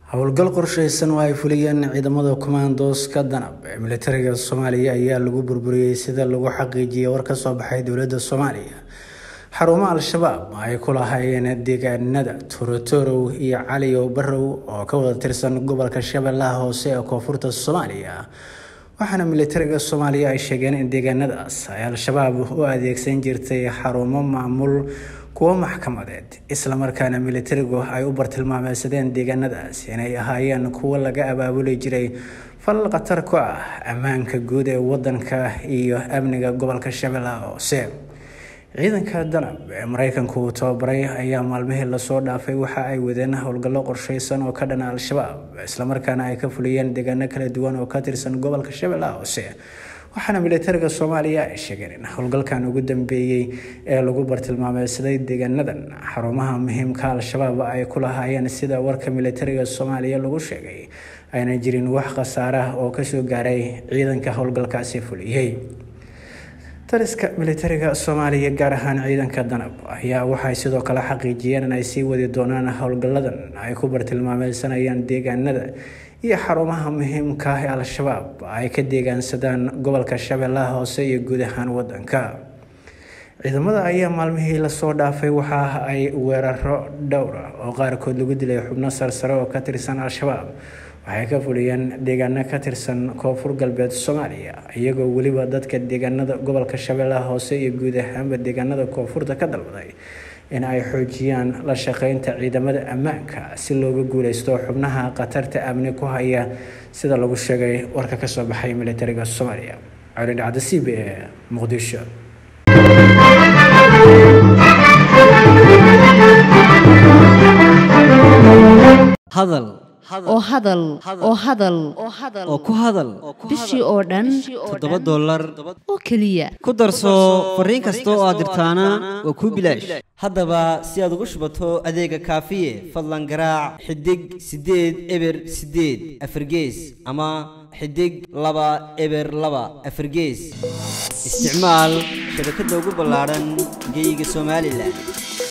howlgal qorsheysan oo ay fuliyeen ciidamada commandos-ka danab ee militariga Soomaaliya ayaa lagu burburiyay sida lagu xaqiijiyay war ka soo baxay dowladda Soomaaliya. xarumaha al-shabaab ay ku lahaayeen deegaanada Torotoro iyo Caliyo Barrow oo ka wada tirsan gobolka Shabeellaha Hoose ee koonfurta Soomaaliya. waxaana militariga Soomaaliya ay sheegeen in deegaanadaas ay al-shabaab u adeegsan jirtay xarumo maamul kuwa maxkamadeed isla markaana militarigu ay u bartilmaameedsadeen deegaanadaas inay ahaayeen kuwa laga abaabuli jiray fal khatar ku ah ammaanka guud ee wadanka iyo amniga gobolka Shabeellaha Hoose. ciidanka danab ee Mareykanku tababaray ayaa maalmihii la soo dhaafay waxa ay wadeen howlgallo qorsheysan oo ka dhan ah al-shabaab isla markaana ay ka fuliyeen deegaano kala duwan oo ka tirsan gobolka Shabeellaha Hoose. waxaana militariga Soomaaliya ay sheegeen in howlgalkan ugu dambeeyay ee lagu bartilmaameedsaday deegaanadan xarumaha muhiimka al-shabaab ay ku lahaayeen sida warka militariga Soomaaliya lagu sheegay ayna jirin wax khasaare ah oo ka soo gaaray ciidanka howlgalkaasi fuliyay. taliska militariga Soomaaliya gaar ahaan ciidanka danab ayaa waxay sidoo kale xaqiijiyeen in ay sii wadi doonaan howlgalladan ay ku bartilmaameedsanayaan deegaanada iyo xarumaha muhiimka ah ee al-shabaab ay ka deegaansadaan gobolka Shabeellaha Hoose iyo guud ahaan wadanka. ciidamada ayaa maalmihii la soo dhaafay waxa ay weeraro dhowr ah oo qaarkood lagu dilay xubno sarsare oo ka tirsan al-shabaab waxay ka fuliyeen deegaano ka tirsan koonfur galbeed Soomaaliya iyagoo waliba dadka deegaanada gobolka Shabeellaha Hoose iyo guud ahaan deegaanada koonfurta ka dalbaday in ay xoojiyaan la shaqeynta ciidamada ammaanka si looga guuleysto xubnaha khatarta amni ku haya sida lagu sheegay warka ka soo baxay militariga Soomaaliya. Cali Dhacdo CBA Muqdisho. hadal oo ku hadal bishii oo dhan $7 oo kaliya ku darso fariin kasta oo aad dirtaana waa ku bilaash. haddaba si aad ugu shubato adeega kaafiye fadlan garaac xidig 8 eber 8 afargees ama xidig 2 eber 2 afargees. isticmaal shabakadda ugu ballaaran geyga Soomaaliland.